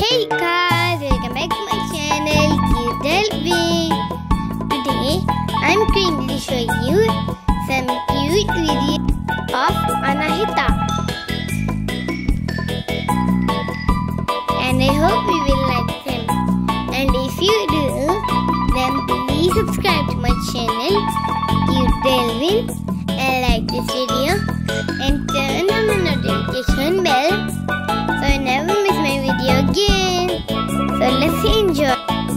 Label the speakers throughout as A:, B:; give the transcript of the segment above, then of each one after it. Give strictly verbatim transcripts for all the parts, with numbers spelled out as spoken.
A: Hey guys, welcome back to my channel, Cute Delvin. Today, I'm going to show you some cute videos of Anahita. And I hope you will like them. And if you do, then please subscribe to my channel, Cute Delvin, and like this video and turn on the notification bell so you never miss my video again. So let's enjoy.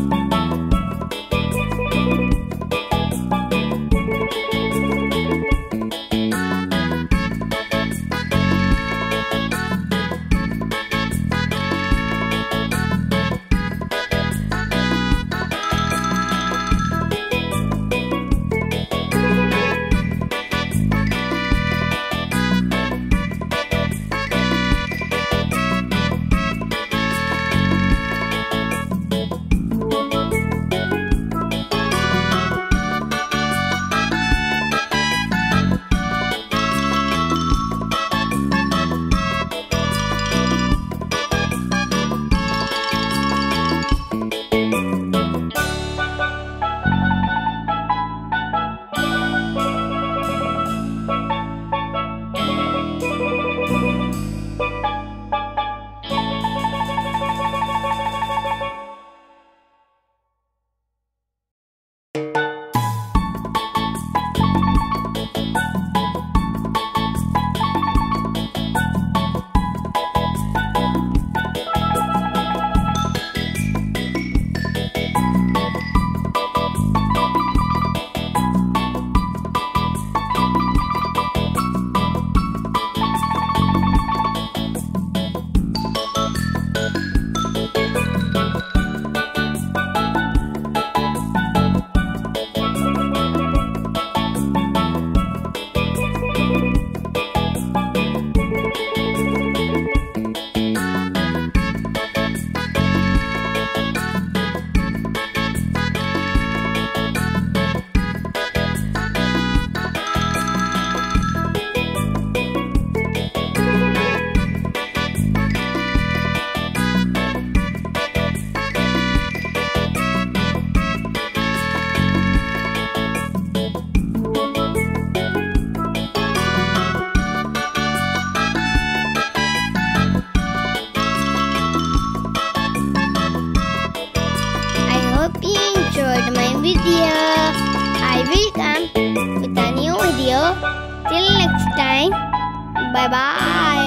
A: Hope you enjoyed my video. I will come with a new video. Till next time. Bye bye.